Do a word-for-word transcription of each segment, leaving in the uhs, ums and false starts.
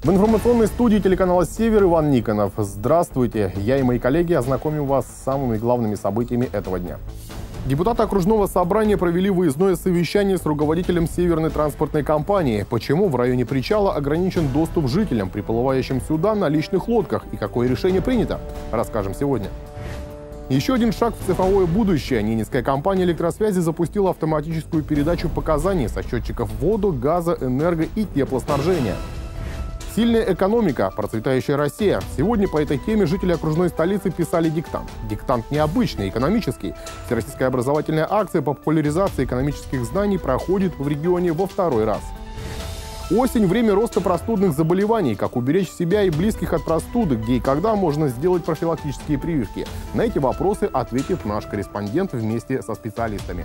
В информационной студии телеканала «Север» Иван Никонов. Здравствуйте! Я и мои коллеги ознакомим вас с самыми главными событиями этого дня. Депутаты окружного собрания провели выездное совещание с руководителем Северной транспортной компании. Почему в районе причала ограничен доступ жителям, приплывающим сюда на личных лодках, и какое решение принято, расскажем сегодня. Еще один шаг в цифровое будущее. Ненецкая компания электросвязи запустила автоматическую передачу показаний со счетчиков воду, газа, энерго и теплоснабжения. Сильная экономика, процветающая Россия. Сегодня по этой теме жители окружной столицы писали диктант. Диктант необычный, экономический. Всероссийская образовательная акция по популяризации экономических знаний проходит в регионе во второй раз. Осень – время роста простудных заболеваний. Как уберечь себя и близких от простуды, где и когда можно сделать профилактические прививки. На эти вопросы ответит наш корреспондент вместе со специалистами.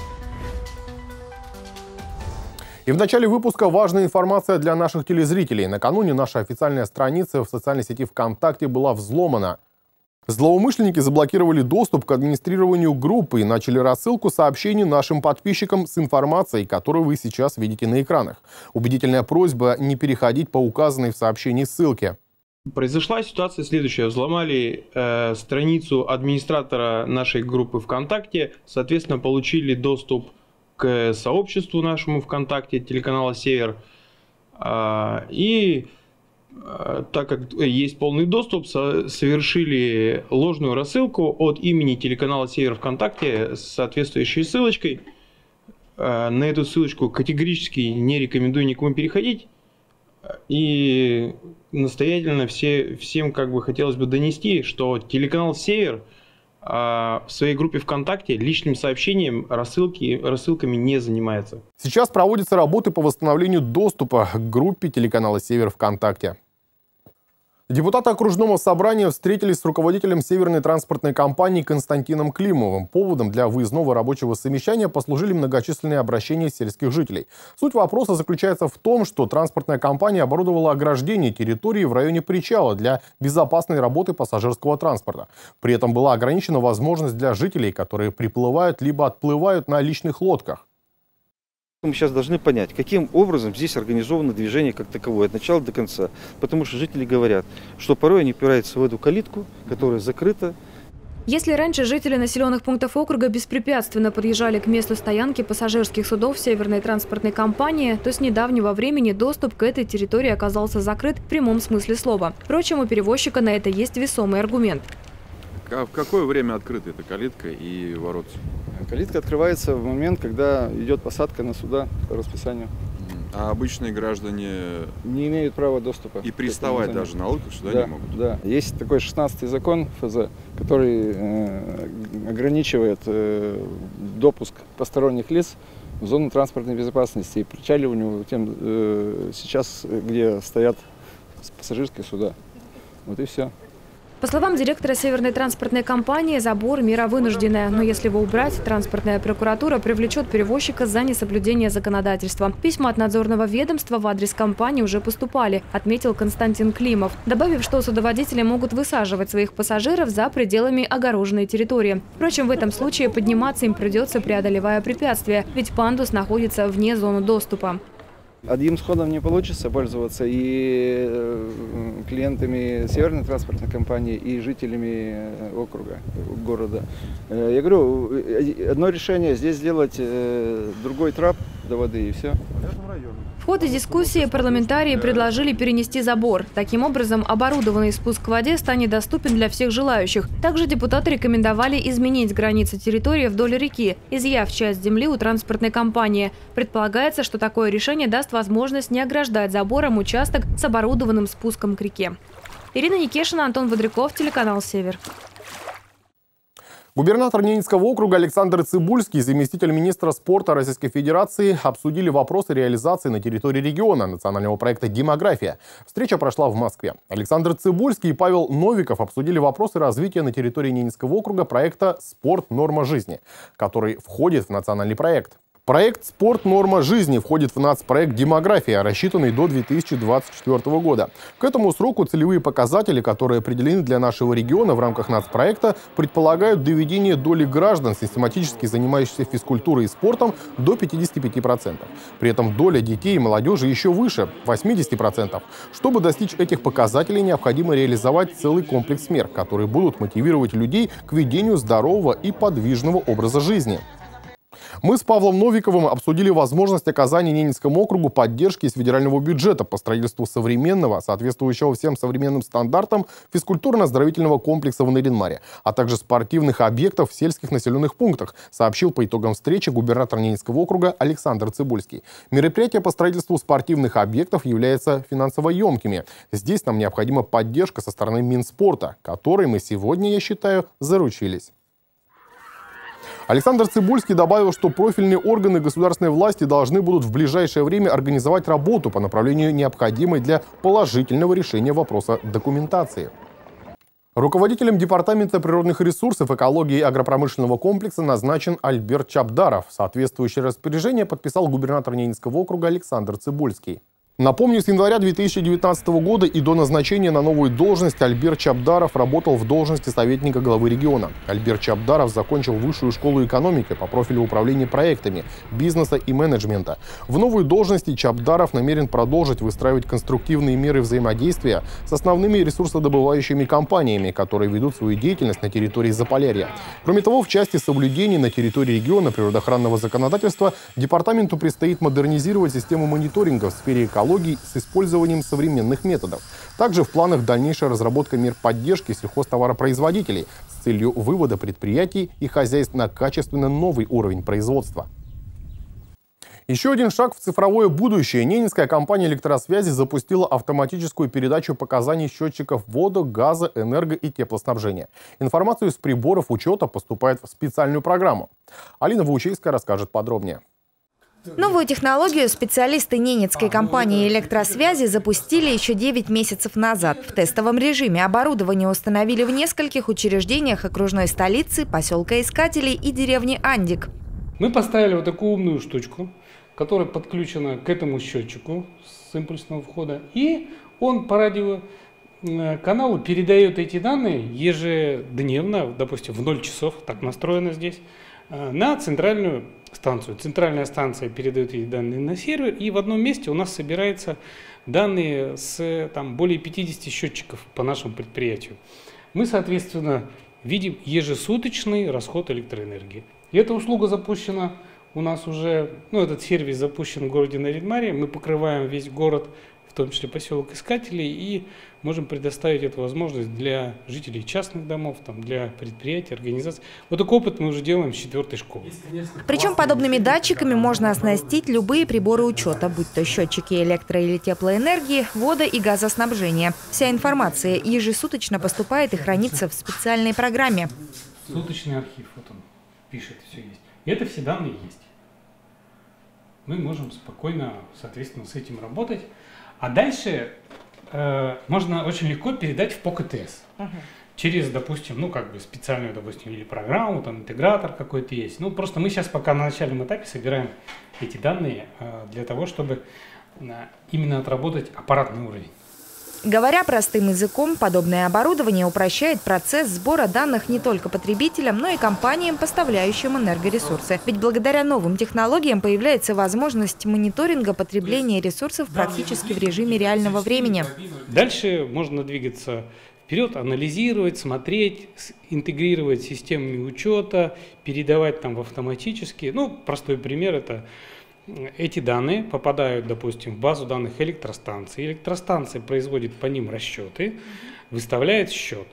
И в начале выпуска важная информация для наших телезрителей. Накануне наша официальная страница в социальной сети ВКонтакте была взломана. Злоумышленники заблокировали доступ к администрированию группы и начали рассылку сообщений нашим подписчикам с информацией, которую вы сейчас видите на экранах. Убедительная просьба не переходить по указанной в сообщении ссылке. Произошла ситуация следующая. Взломали э, страницу администратора нашей группы ВКонтакте, соответственно, получили доступ к сообществу нашему ВКонтакте телеканала «Север». И так как есть полный доступ, совершили ложную рассылку от имени телеканала «Север» ВКонтакте с соответствующей ссылочкой. На эту ссылочку категорически не рекомендую никому переходить. И настоятельно все, всем как бы хотелось бы донести, что телеканал «Север» в своей группе ВКонтакте личным сообщением рассылки, рассылками не занимается. Сейчас проводятся работы по восстановлению доступа к группе телеканала «Север» ВКонтакте. Депутаты окружного собрания встретились с руководителем Северной транспортной компании Константином Климовым. Поводом для выездного рабочего совещания послужили многочисленные обращения сельских жителей. Суть вопроса заключается в том, что транспортная компания оборудовала ограждение территории в районе причала для безопасной работы пассажирского транспорта. При этом была ограничена возможность для жителей, которые приплывают либо отплывают на личных лодках. Мы сейчас должны понять, каким образом здесь организовано движение как таковое, от начала до конца. Потому что жители говорят, что порой они упираются в эту калитку, которая закрыта. Если раньше жители населенных пунктов округа беспрепятственно подъезжали к месту стоянки пассажирских судов Северной транспортной компании, то с недавнего времени доступ к этой территории оказался закрыт в прямом смысле слова. Впрочем, у перевозчика на это есть весомый аргумент. А в какое время открыта эта калитка и ворот? Калитка открывается в момент, когда идет посадка на суда по расписанию. А обычные граждане не имеют права доступа. И приставать даже на лодках сюда да, не могут? Да. Есть такой шестнадцатый закон ФЗ, который э, ограничивает э, допуск посторонних лиц в зону транспортной безопасности и причаливанию тем, э, сейчас, где стоят пассажирские суда. Вот и все. По словам директора Северной транспортной компании, забор – мера вынужденная. Но если его убрать, транспортная прокуратура привлечет перевозчика за несоблюдение законодательства. Письма от надзорного ведомства в адрес компании уже поступали, отметил Константин Климов, добавив, что судоводители могут высаживать своих пассажиров за пределами огороженной территории. Впрочем, в этом случае подниматься им придется, преодолевая препятствия, ведь пандус находится вне зоны доступа. Одним сходом не получится пользоваться и клиентами Северной транспортной компании, и жителями округа, города. Я говорю, одно решение здесь сделать другой трап до воды, и все. В ходе дискуссии парламентарии предложили перенести забор. Таким образом, оборудованный спуск к воде станет доступен для всех желающих. Также депутаты рекомендовали изменить границы территории вдоль реки, изъяв часть земли у транспортной компании. Предполагается, что такое решение даст возможность не ограждать забором участок с оборудованным спуском к реке. Ирина Никешина, Антон Бодряков, телеканал «Север». Губернатор Ненецкого округа Александр Цыбульский и заместитель министра спорта Российской Федерации обсудили вопросы реализации на территории региона национального проекта «Демография». Встреча прошла в Москве. Александр Цыбульский и Павел Новиков обсудили вопросы развития на территории Ненецкого округа проекта «Спорт. Норма жизни», который входит в национальный проект. Проект «Спорт. Норма жизни» входит в нацпроект «Демография», рассчитанный до две тысячи двадцать четвёртого года. К этому сроку целевые показатели, которые определены для нашего региона в рамках нацпроекта, предполагают доведение доли граждан, систематически занимающихся физкультурой и спортом, до пятидесяти пяти процентов. При этом доля детей и молодежи еще выше – восьмидесяти процентов. Чтобы достичь этих показателей, необходимо реализовать целый комплекс мер, которые будут мотивировать людей к ведению здорового и подвижного образа жизни. Мы с Павлом Новиковым обсудили возможность оказания Ненецкому округу поддержки из федерального бюджета по строительству современного, соответствующего всем современным стандартам физкультурно-оздоровительного комплекса в Нарьян-Маре, а также спортивных объектов в сельских населенных пунктах, сообщил по итогам встречи губернатор Ненецкого округа Александр Цыбульский. Мероприятия по строительству спортивных объектов являются финансово емкими. Здесь нам необходима поддержка со стороны Минспорта, которой мы сегодня, я считаю, заручились. Александр Цыбульский добавил, что профильные органы государственной власти должны будут в ближайшее время организовать работу по направлению, необходимой для положительного решения вопроса документации. Руководителем Департамента природных ресурсов, экологии и агропромышленного комплекса назначен Альберт Чабдаров. Соответствующее распоряжение подписал губернатор Ненецкого округа Александр Цыбульский. Напомню, с января две тысячи девятнадцатого года и до назначения на новую должность Альберт Чабдаров работал в должности советника главы региона. Альберт Чабдаров закончил высшую школу экономики по профилю управления проектами, бизнеса и менеджмента. В новой должности Чабдаров намерен продолжить выстраивать конструктивные меры взаимодействия с основными ресурсодобывающими компаниями, которые ведут свою деятельность на территории Заполярья. Кроме того, в части соблюдения на территории региона природоохранного законодательства департаменту предстоит модернизировать систему мониторинга в сфере экологии с использованием современных методов. Также в планах дальнейшая разработка мер поддержки сельхозтоваропроизводителей с целью вывода предприятий и хозяйств на качественно новый уровень производства. Еще один шаг в цифровое будущее. Ненецкая компания электросвязи запустила автоматическую передачу показаний счетчиков вода, газа, энерго и теплоснабжения. Информацию с приборов учета поступает в специальную программу. Алина Ваучейская расскажет подробнее. Новую технологию специалисты Ненецкой компании электросвязи запустили еще девять месяцев назад. В тестовом режиме оборудование установили в нескольких учреждениях окружной столицы, поселка Искателей и деревни Андик. Мы поставили вот такую умную штучку, которая подключена к этому счетчику с импульсного входа. И он по радиоканалу передает эти данные ежедневно, допустим, в ноль часов, так настроено здесь, на центральную станцию. Центральная станция передает эти данные на сервер, и в одном месте у нас собираются данные с там, более пятидесяти счетчиков по нашему предприятию. Мы, соответственно, видим ежесуточный расход электроэнергии. И эта услуга запущена у нас уже, ну, этот сервис запущен в городе Нарьян-Маре. Мы покрываем весь город, в том числе поселок Искателей, и можем предоставить эту возможность для жителей частных домов, там, для предприятий, организаций. Вот такой опыт мы уже делаем с четвертой школы. Причем подобными датчиками можно оснастить любые приборы учета, будь то счетчики электро- или теплоэнергии, водо- и газоснабжения. Вся информация ежесуточно поступает и хранится в специальной программе. Суточный архив, вот он пишет, все есть. И это все данные есть. Мы можем спокойно, соответственно, с этим работать. А дальше э, можно очень легко передать в ПОКТС. Uh-huh. Через, допустим, ну как бы специальную, допустим, или программу, там интегратор какой-то есть. Ну просто мы сейчас пока на начальном этапе собираем эти данные э, для того, чтобы э, именно отработать аппаратный уровень. Говоря простым языком, подобное оборудование упрощает процесс сбора данных не только потребителям, но и компаниям, поставляющим энергоресурсы. Ведь благодаря новым технологиям появляется возможность мониторинга потребления ресурсов практически в режиме реального времени. Дальше можно двигаться вперед, анализировать, смотреть, интегрировать системы учета, передавать там в автоматически. Ну, простой пример – это эти данные попадают, допустим, в базу данных электростанции. Электростанция производит по ним расчеты, выставляет счет.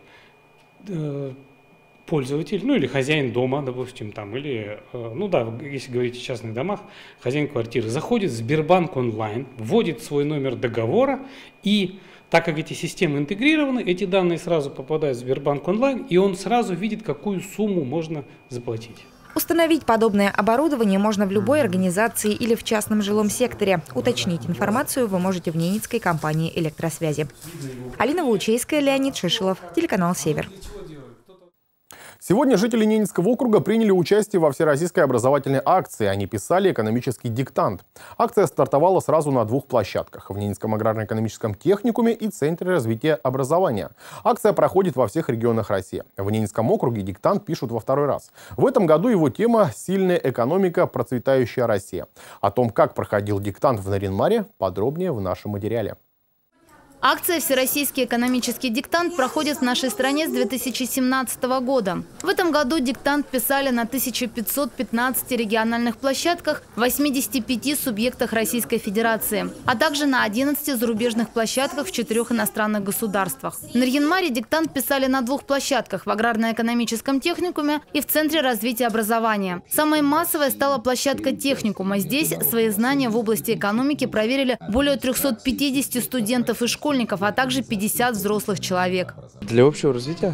Пользователь, ну или хозяин дома, допустим, там, или, ну да, если говорить о частных домах, хозяин квартиры заходит в Сбербанк онлайн, вводит свой номер договора, и так как эти системы интегрированы, эти данные сразу попадают в Сбербанк онлайн, и он сразу видит, какую сумму можно заплатить. Установить подобное оборудование можно в любой организации или в частном жилом секторе. Уточнить информацию вы можете в Ненецкой компании электросвязи. Алина Ваучейская, Леонид Шишилов, телеканал «Север». Сегодня жители Ненецкого округа приняли участие во всероссийской образовательной акции. Они писали экономический диктант. Акция стартовала сразу на двух площадках – в Ненецком аграрно-экономическом техникуме и Центре развития образования. Акция проходит во всех регионах России. В Ненецком округе диктант пишут во второй раз. В этом году его тема «Сильная экономика. Процветающая Россия». О том, как проходил диктант в Нарьян-Маре, подробнее в нашем материале. Акция «Всероссийский экономический диктант» проходит в нашей стране с две тысячи семнадцатого года. В этом году диктант писали на тысяча пятьсот пятнадцати региональных площадках в восьмидесяти пяти субъектах Российской Федерации, а также на одиннадцати зарубежных площадках в четырех иностранных государствах. В Нарьян-Маре диктант писали на двух площадках – в аграрно-экономическом техникуме и в Центре развития образования. Самой массовой стала площадка техникума. Здесь свои знания в области экономики проверили более трёхсот пятидесяти студентов и школьников, а также пятьдесят взрослых человек. Для общего развития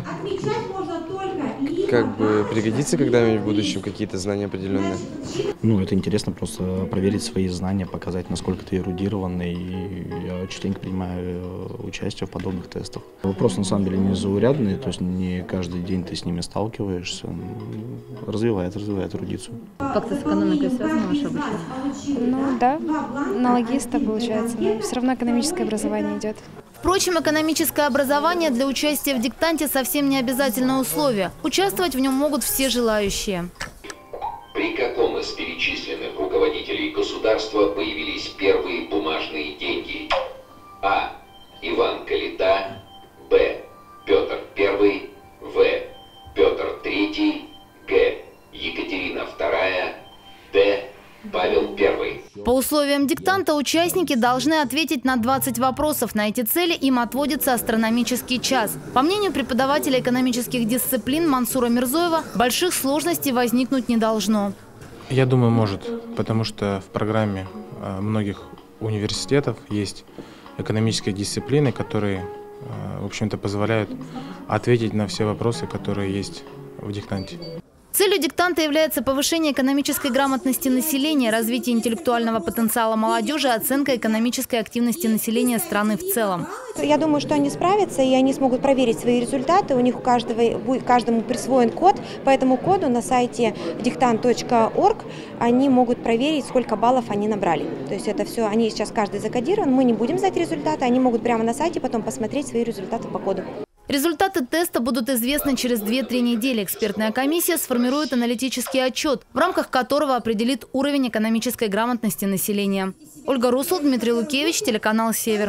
как бы пригодится когда-нибудь в будущем какие-то знания определенные. Ну, это интересно просто проверить свои знания, показать, насколько ты эрудированный. И я частенько принимаю участие в подобных тестах. Вопросы на самом деле не заурядные, то есть не каждый день ты с ними сталкиваешься. Развивает, развивает эрудицию. Как-то с экономикой связано ваше обучение? Ну да, на логиста получается, но все равно экономическое образование идет. Впрочем, экономическое образование для участия в диктанте совсем не обязательное условие. Участвовать в нем могут все желающие. При каком из перечисленных руководителей государства появились первые бумажные деньги? А. Иван Калита. Б. Петр Первый. В. Петр Третий. Г. Екатерина Вторая. Д. Павел Первый. По условиям диктанта участники должны ответить на двадцать вопросов. На эти цели им отводится астрономический час. По мнению преподавателя экономических дисциплин Мансура Мирзоева, больших сложностей возникнуть не должно. Я думаю, может, потому что в программе многих университетов есть экономические дисциплины, которые, в общем-то, позволяют ответить на все вопросы, которые есть в диктанте. Целью диктанта является повышение экономической грамотности населения, развитие интеллектуального потенциала молодежи, оценка экономической активности населения страны в целом. Я думаю, что они справятся, и они смогут проверить свои результаты. У них у каждого, каждому присвоен код. По этому коду на сайте диктант точка орг они могут проверить, сколько баллов они набрали. То есть это все, они сейчас каждый закодирован. Мы не будем знать результаты, они могут прямо на сайте потом посмотреть свои результаты по коду. Результаты теста будут известны через две-три недели. Экспертная комиссия сформирует аналитический отчет, в рамках которого определит уровень экономической грамотности населения. Ольга Русул, Дмитрий Лукевич, телеканал «Север».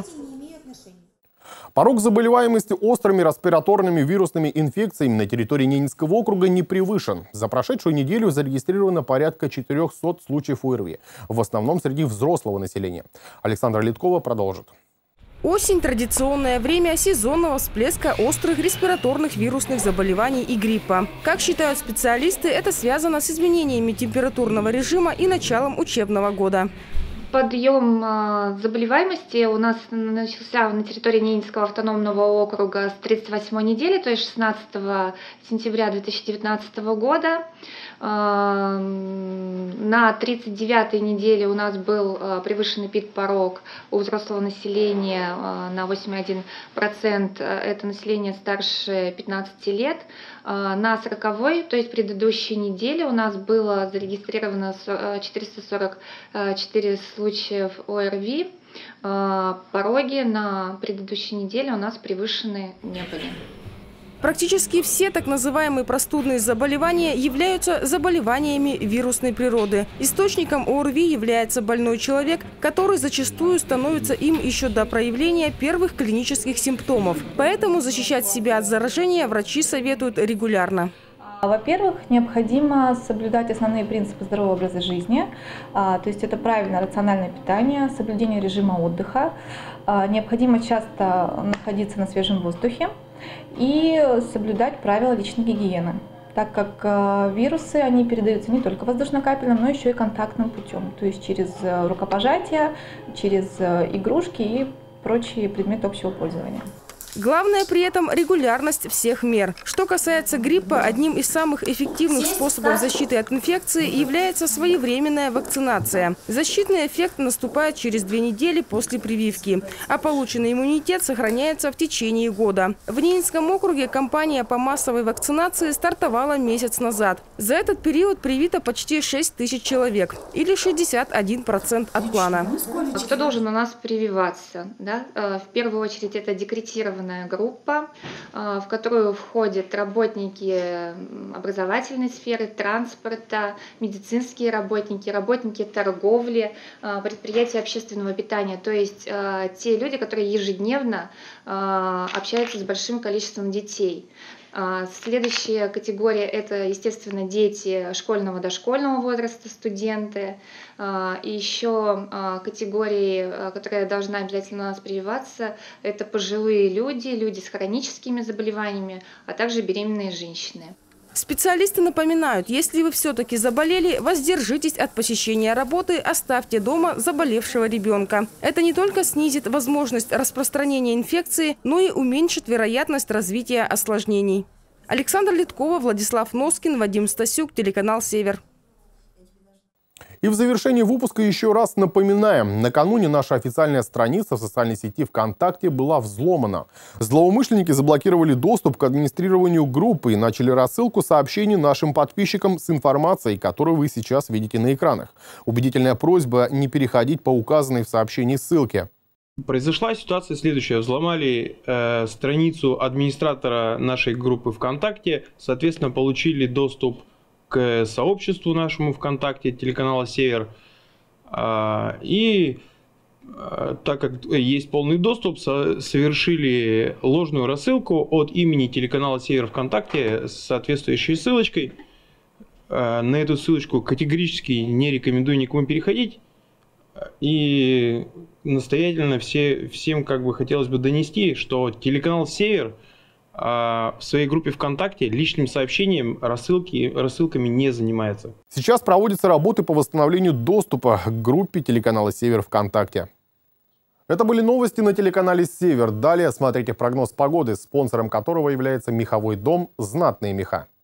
Порог заболеваемости острыми респираторными вирусными инфекциями на территории Ненецкого округа не превышен. За прошедшую неделю зарегистрировано порядка четырёхсот случаев ОРВИ, в основном среди взрослого населения. Александра Литкова продолжит. Осень – традиционное время сезонного всплеска острых респираторных вирусных заболеваний и гриппа. Как считают специалисты, это связано с изменениями температурного режима и началом учебного года. Подъем заболеваемости у нас начался на территории Ненецкого автономного округа с тридцать восьмой недели, то есть шестнадцатого сентября две тысячи девятнадцатого года. На тридцать девятой неделе у нас был превышенный пик-порог у взрослого населения на восемь целых одна десятая процента. Это население старше пятнадцати лет. На сороковой, то есть предыдущей неделе, у нас было зарегистрировано четыреста сорок четыре случаев ОРВИ. Пороги на предыдущей неделе у нас превышены не были. Практически все так называемые простудные заболевания являются заболеваниями вирусной природы. Источником ОРВИ является больной человек, который зачастую становится им еще до проявления первых клинических симптомов. Поэтому защищать себя от заражения врачи советуют регулярно. Во-первых, необходимо соблюдать основные принципы здорового образа жизни, то есть это правильное рациональное питание, соблюдение режима отдыха. Необходимо часто находиться на свежем воздухе и соблюдать правила личной гигиены, так как вирусы, они передаются не только воздушно-капельным, но еще и контактным путем, то есть через рукопожатия, через игрушки и прочие предметы общего пользования. Главное при этом регулярность всех мер. Что касается гриппа, одним из самых эффективных способов защиты от инфекции является своевременная вакцинация. Защитный эффект наступает через две недели после прививки, а полученный иммунитет сохраняется в течение года. В Ненецком округе кампания по массовой вакцинации стартовала месяц назад. За этот период привито почти шесть тысяч человек, или шестьдесят один процент от плана. Кто должен у нас прививаться? Да? В первую очередь это декретированная группа, в которую входят работники образовательной сферы, транспорта, медицинские работники, работники торговли, предприятия общественного питания, то есть те люди, которые ежедневно общаются с большим количеством детей. Следующая категория – это, естественно, дети школьного дошкольного возраста, студенты. И еще категории, которая должна обязательно у нас прививаться, это пожилые люди, люди с хроническими заболеваниями, а также беременные женщины. Специалисты напоминают, если вы все-таки заболели, воздержитесь от посещения работы, оставьте дома заболевшего ребенка. Это не только снизит возможность распространения инфекции, но и уменьшит вероятность развития осложнений. Александра Литкова, Владислав Носкин, Вадим Стасюк, телеканал «Север». И в завершении выпуска еще раз напоминаем. Накануне наша официальная страница в социальной сети ВКонтакте была взломана. Злоумышленники заблокировали доступ к администрированию группы и начали рассылку сообщений нашим подписчикам с информацией, которую вы сейчас видите на экранах. Убедительная просьба не переходить по указанной в сообщении ссылке. Произошла ситуация следующая. Взломали э, страницу администратора нашей группы ВКонтакте, соответственно, получили доступ к сообществу нашему ВКонтакте, телеканала «Север». И так как есть полный доступ, совершили ложную рассылку от имени телеканала «Север» ВКонтакте с соответствующей ссылочкой. На эту ссылочку категорически не рекомендую никому переходить. И настоятельно все, всем как бы хотелось бы донести, что телеканал «Север» в своей группе ВКонтакте личным сообщением рассылки, рассылками не занимается. Сейчас проводятся работы по восстановлению доступа к группе телеканала «Север» ВКонтакте. Это были новости на телеканале «Север». Далее смотрите прогноз погоды, спонсором которого является меховой дом «Знатные меха».